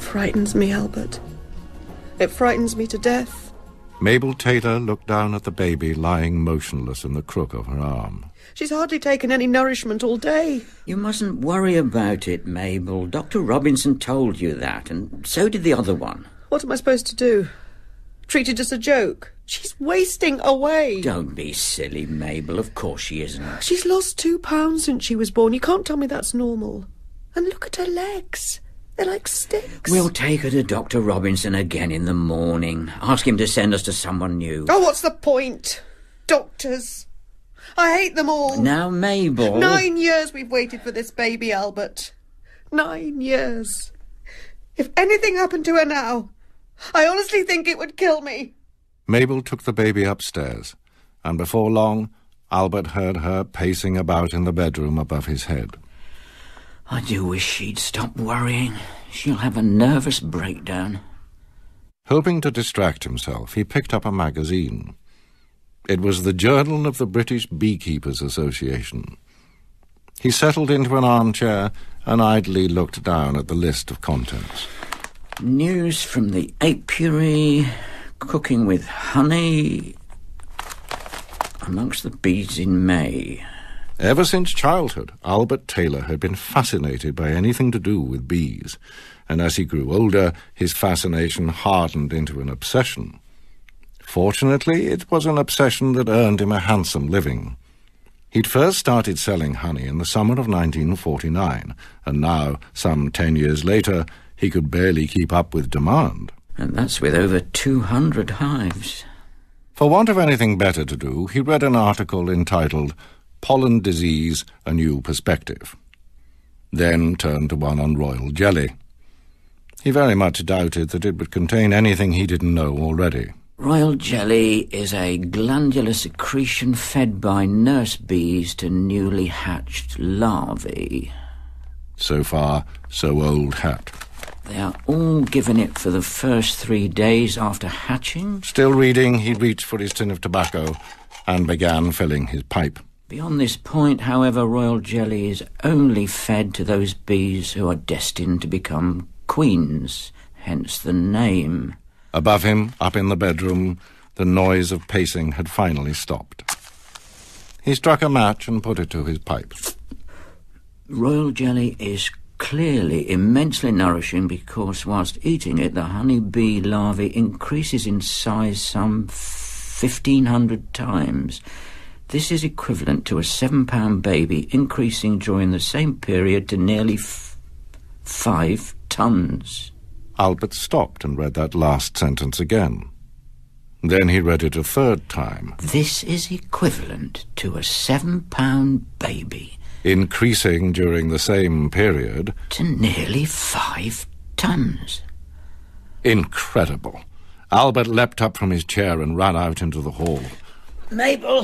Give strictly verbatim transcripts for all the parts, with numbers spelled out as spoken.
frightens me, Albert. It frightens me to death. Mabel Taylor looked down at the baby lying motionless in the crook of her arm. She's hardly taken any nourishment all day. You mustn't worry about it, Mabel. Doctor Robinson told you that, and so did the other one. What am I supposed to do? Treat it as a joke? She's wasting away. Don't be silly, Mabel. Of course she isn't. She's lost two pounds since she was born. You can't tell me that's normal. And look at her legs. They're like sticks. We'll take her to Doctor Robinson again in the morning. Ask him to send us to someone new. Oh, what's the point? Doctors. I hate them all. Now, Mabel... Nine years we've waited for this baby, Albert. Nine years. If anything happened to her now, I honestly think it would kill me. Mabel took the baby upstairs, and before long, Albert heard her pacing about in the bedroom above his head. I do wish she'd stop worrying. She'll have a nervous breakdown. Hoping to distract himself, he picked up a magazine. It was the Journal of the British Beekeepers' Association. He settled into an armchair and idly looked down at the list of contents. News from the apiary, cooking with honey, amongst the bees in May. Ever since childhood, Albert Taylor had been fascinated by anything to do with bees, and as he grew older, his fascination hardened into an obsession. Fortunately, it was an obsession that earned him a handsome living. He'd first started selling honey in the summer of nineteen forty-nine, and now, some ten years later, he could barely keep up with demand. And that's with over two hundred hives. For want of anything better to do, he read an article entitled Pollen Disease, A New Perspective. Then turned to one on royal jelly. He very much doubted that it would contain anything he didn't know already. Royal jelly is a glandular secretion fed by nurse bees to newly hatched larvae. So far, so old hat. They are all given it for the first three days after hatching. Still reading, he reached for his tin of tobacco and began filling his pipe. Beyond this point, however, royal jelly is only fed to those bees who are destined to become queens, hence the name. Above him, up in the bedroom, the noise of pacing had finally stopped. He struck a match and put it to his pipe. Royal jelly is clearly immensely nourishing because whilst eating it, the honeybee larvae increases in size some fifteen hundred times. This is equivalent to a seven-pound baby increasing during the same period to nearly f- five tons. Albert stopped and read that last sentence again. Then he read it a third time. This is equivalent to a seven-pound baby. Increasing during the same period... to nearly five tons. Incredible. Albert leapt up from his chair and ran out into the hall. Mabel!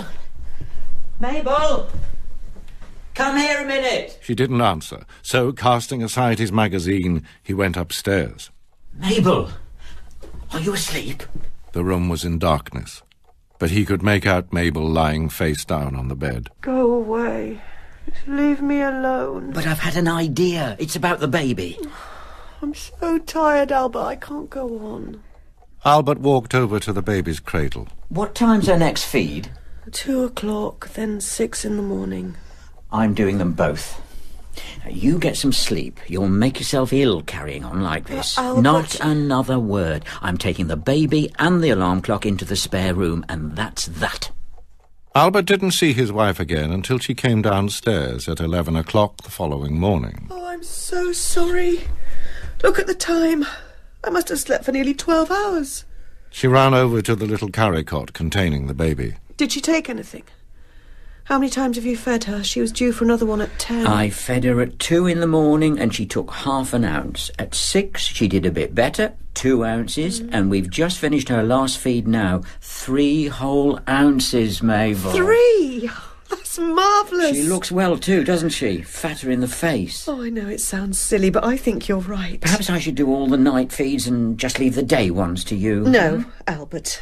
Mabel! Come here a minute! She didn't answer, so, casting aside his magazine, he went upstairs. Mabel! Are you asleep? The room was in darkness, but he could make out Mabel lying face down on the bed. Go away. Just leave me alone. But I've had an idea. It's about the baby. I'm so tired, Albert. I can't go on. Albert walked over to the baby's cradle. What time's her next feed? Two o'clock, then six in the morning. I'm doing them both. Now, you get some sleep. You'll make yourself ill carrying on like this. Uh, Not another word. I'm taking the baby and the alarm clock into the spare room, and that's that. Albert didn't see his wife again until she came downstairs at eleven o'clock the following morning. Oh, I'm so sorry. Look at the time. I must have slept for nearly twelve hours. She ran over to the little carry-cot containing the baby. Did she take anything? How many times have you fed her? She was due for another one at ten. I fed her at two in the morning and she took half an ounce. At six, she did a bit better, two ounces, mm. and we've just finished her last feed now. Three whole ounces, Mabel. Three? That's marvellous. She looks well too, doesn't she? Fatter in the face. Oh, I know it sounds silly, but I think you're right. Perhaps I should do all the night feeds and just leave the day ones to you. No, Albert.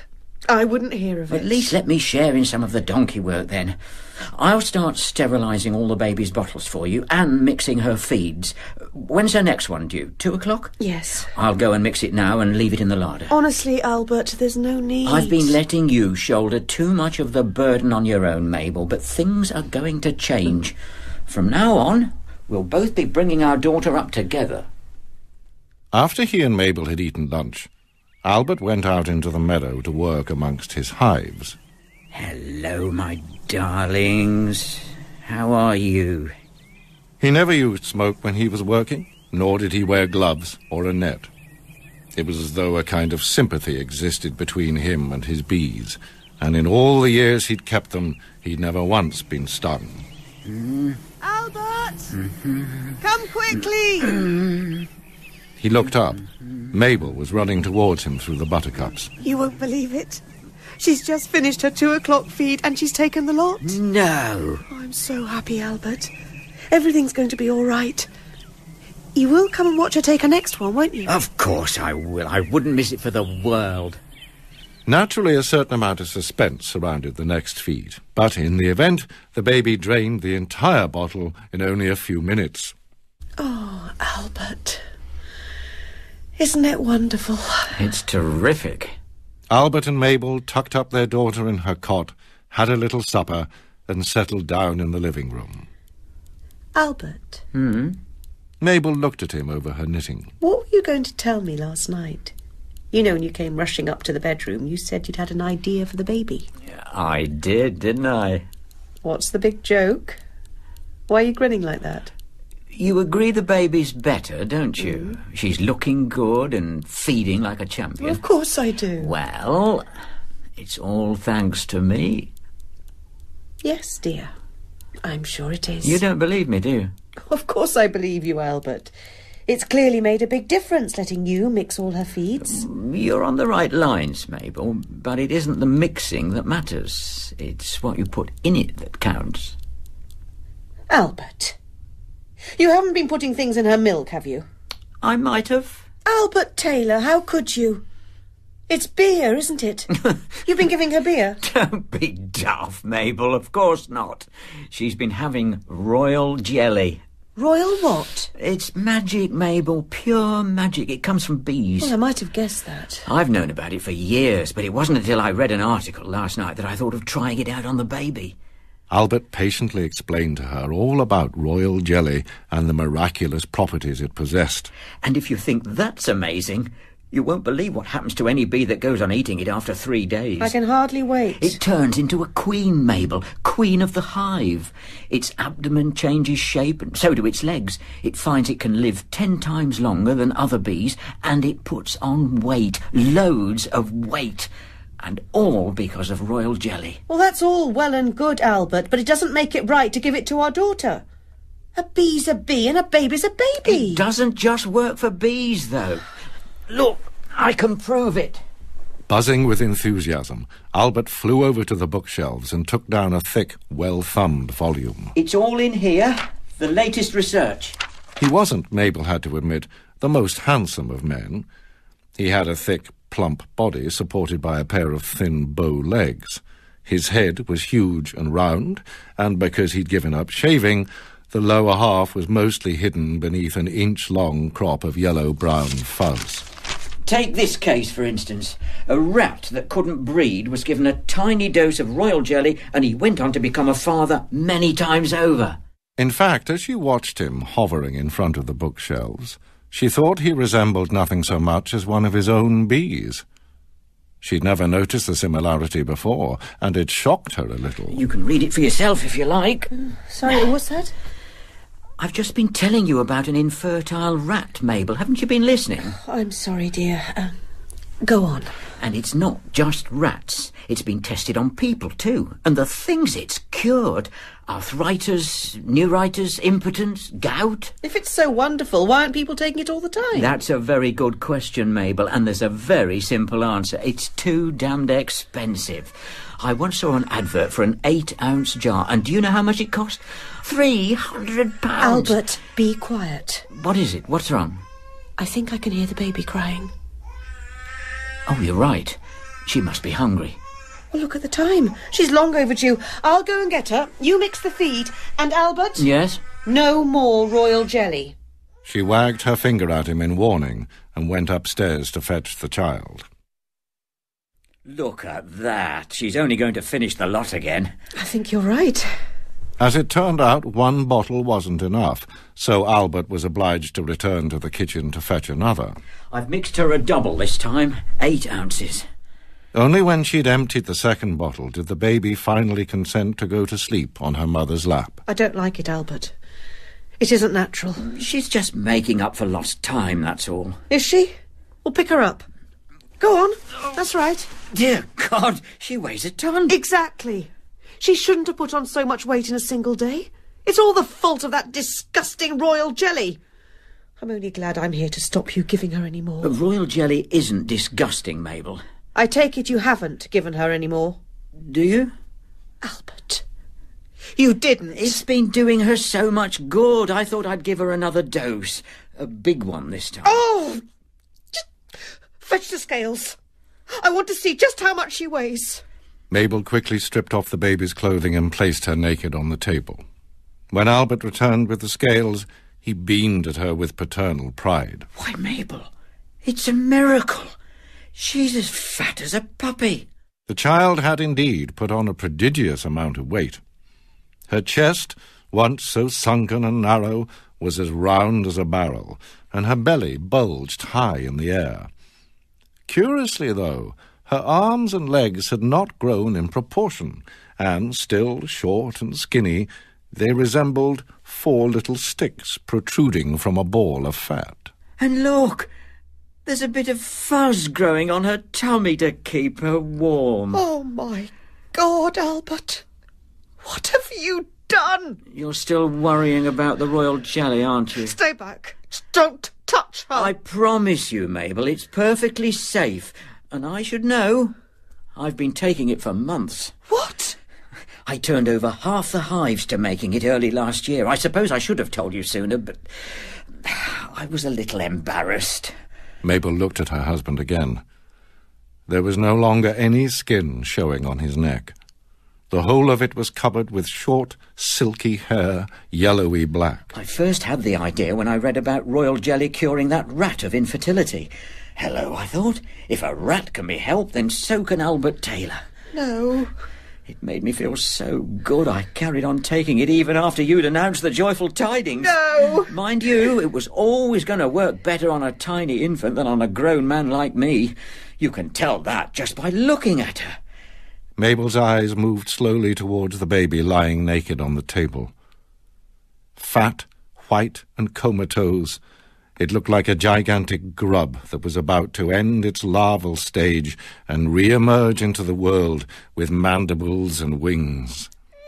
I wouldn't hear of it. At least let me share in some of the donkey work then. I'll start sterilising all the baby's bottles for you and mixing her feeds. When's her next one due? Two o'clock? Yes. I'll go and mix it now and leave it in the larder. Honestly, Albert, there's no need. I've been letting you shoulder too much of the burden on your own, Mabel, but things are going to change. From now on, we'll both be bringing our daughter up together. After he and Mabel had eaten lunch, Albert went out into the meadow to work amongst his hives. Hello, my darlings. How are you? He never used smoke when he was working, nor did he wear gloves or a net. It was as though a kind of sympathy existed between him and his bees, and in all the years he'd kept them, he'd never once been stung. Mm. Albert! Mm-hmm. Come quickly! Mm. He looked up. Mabel was running towards him through the buttercups. You won't believe it. She's just finished her two o'clock feed and she's taken the lot. No. Oh, I'm so happy, Albert. Everything's going to be all right. You will come and watch her take her next one, won't you? Of course I will. I wouldn't miss it for the world. Naturally, a certain amount of suspense surrounded the next feed. But in the event, the baby drained the entire bottle in only a few minutes. Oh, Albert. Isn't it wonderful? It's terrific. Albert and Mabel tucked up their daughter in her cot, had a little supper, and settled down in the living room. Albert? Hmm? Mabel looked at him over her knitting. What were you going to tell me last night? You know, when you came rushing up to the bedroom, you said you'd had an idea for the baby. I did, didn't I? What's the big joke? Why are you grinning like that? You agree the baby's better, don't you? Mm. She's looking good and feeding like a champion. Well, of course I do. Well, it's all thanks to me. Yes, dear. I'm sure it is. You don't believe me, do you? Of course I believe you, Albert. It's clearly made a big difference letting you mix all her feeds. You're on the right lines, Mabel, but it isn't the mixing that matters. It's what you put in it that counts. Albert, you haven't been putting things in her milk, have you? I might have. Albert Taylor, how could you? It's beer, isn't it? You've been giving her beer? Don't be daft, Mabel. Of course not. She's been having royal jelly. Royal what? It's magic, Mabel. Pure magic. It comes from bees. Well, I might have guessed that. I've known about it for years, but it wasn't until I read an article last night that I thought of trying it out on the baby. Albert patiently explained to her all about royal jelly and the miraculous properties it possessed. And if you think that's amazing, you won't believe what happens to any bee that goes on eating it after three days. I can hardly wait. It turns into a queen, Mabel, queen of the hive. Its abdomen changes shape, and so do its legs. It finds it can live ten times longer than other bees, and it puts on weight, loads of weight. And all because of royal jelly. Well, that's all well and good, Albert, but it doesn't make it right to give it to our daughter. A bee's a bee and a baby's a baby. It doesn't just work for bees, though. Look, I can prove it. Buzzing with enthusiasm, Albert flew over to the bookshelves and took down a thick, well-thumbed volume. It's all in here, the latest research. He wasn't, Mabel had to admit, the most handsome of men. He had a thick, plump body supported by a pair of thin bow legs. His head was huge and round, and because he'd given up shaving, the lower half was mostly hidden beneath an inch-long crop of yellow-brown fuzz. Take this case, for instance. A rat that couldn't breed was given a tiny dose of royal jelly, and he went on to become a father many times over. In fact, as she watched him hovering in front of the bookshelves, she thought he resembled nothing so much as one of his own bees. She'd never noticed the similarity before, and it shocked her a little. You can read it for yourself if you like. Mm, sorry, what's that? I've just been telling you about an infertile rat, Mabel. Haven't you been listening? I'm sorry, dear. Uh, go on. And it's not just rats. It's been tested on people, too. And the things it's cured: arthritis, neuritis, impotence, gout. If it's so wonderful, why aren't people taking it all the time? That's a very good question, Mabel, and there's a very simple answer. It's too damned expensive. I once saw an advert for an eight-ounce jar, and do you know how much it cost? Three hundred pounds. Albert, be quiet. What is it? What's wrong? I think I can hear the baby crying. Oh, you're right. She must be hungry. Well, look at the time. She's long overdue. I'll go and get her. You mix the feed. And Albert? Yes? No more royal jelly. She wagged her finger at him in warning and went upstairs to fetch the child. Look at that. She's only going to finish the lot again. I think you're right. As it turned out, one bottle wasn't enough, so Albert was obliged to return to the kitchen to fetch another. I've mixed her a double this time, eight ounces. Only when she'd emptied the second bottle did the baby finally consent to go to sleep on her mother's lap. I don't like it, Albert. It isn't natural. She's just making up for lost time, that's all. Is she? We'll pick her up. Go on. That's right. Dear God, she weighs a ton. Exactly. She shouldn't have put on so much weight in a single day. It's all the fault of that disgusting royal jelly. I'm only glad I'm here to stop you giving her any more. But royal jelly isn't disgusting, Mabel. I take it you haven't given her any more. Do you? Albert, you didn't. It's been doing her so much good. I thought I'd give her another dose. A big one this time. Oh! Just fetch the scales. I want to see just how much she weighs. Mabel quickly stripped off the baby's clothing and placed her naked on the table. When Albert returned with the scales, he beamed at her with paternal pride. Why, Mabel, it's a miracle. She's as fat as a puppy. The child had indeed put on a prodigious amount of weight. Her chest, once so sunken and narrow, was as round as a barrel, and her belly bulged high in the air. Curiously, though, her arms and legs had not grown in proportion, and, still short and skinny, they resembled four little sticks protruding from a ball of fat. And look, there's a bit of fuzz growing on her tummy to keep her warm. Oh, my God, Albert. What have you done? You're still worrying about the royal jelly, aren't you? Stay back. Don't touch her. I promise you, Mabel, it's perfectly safe. And I should know. I've been taking it for months. What? I turned over half the hives to making it early last year. I suppose I should have told you sooner, but I was a little embarrassed. Mabel looked at her husband again. There was no longer any skin showing on his neck. The whole of it was covered with short, silky hair, yellowy black. I first had the idea when I read about royal jelly curing that rat of infertility. Hello, I thought. If a rat can be helped, then so can Albert Taylor. No. It made me feel so good I carried on taking it even after you'd announced the joyful tidings. No. Mind you, it was always going to work better on a tiny infant than on a grown man like me. You can tell that just by looking at her. Mabel's eyes moved slowly towards the baby lying naked on the table. Fat, white and comatose, it looked like a gigantic grub that was about to end its larval stage and re-emerge into the world with mandibles and wings.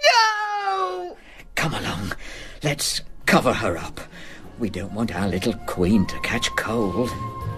No! Come along, let's cover her up. We don't want our little queen to catch cold.